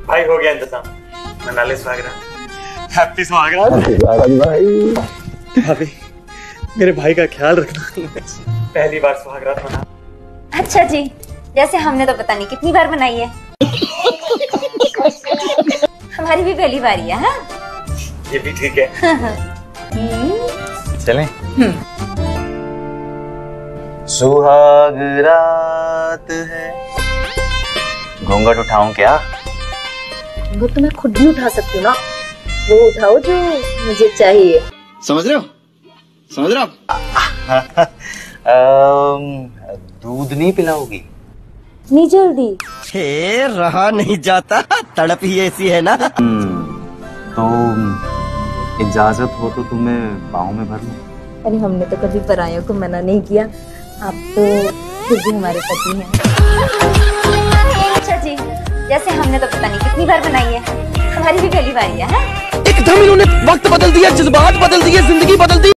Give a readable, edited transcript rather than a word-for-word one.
भाई हो गया इंतजाम। मना ले सुहागरात। हैप्पी सुहागरात भाई। भाभी मेरे भाई का ख्याल रखना। पहली बार सुहागरात मना। अच्छा जी, जैसे हमने तो पता नहीं कितनी बार बनाई है। हमारी भी पहली बारी है। हाँ? ये भी ठीक है। चलें? सुहाग रात है। घूंघट उठाऊं क्या? वो तो मैं खुद भी उठा सकती हूँ ना। वो उठाओ जो मुझे चाहिए। समझ रहे हो? समझ रहे हो? दूध नहीं पिलाओगी? नहीं जल्दी। हे रहा नहीं जाता, तड़प ही ऐसी है ना। तो इजाजत हो तो तुम्हें बाहों में भर लूं? अरे हमने तो कभी परायों को मना नहीं किया। आप तो खुद भी हमारे पति हैं। अच्छा जी, जैसे हमने तो पता नहीं कितनी बार बनाई है। हमारी भी पहली बारी है। हाँ? एकदम इन्होंने वक्त बदल दिया, जज्बात बदल दिए, जिंदगी बदल दी।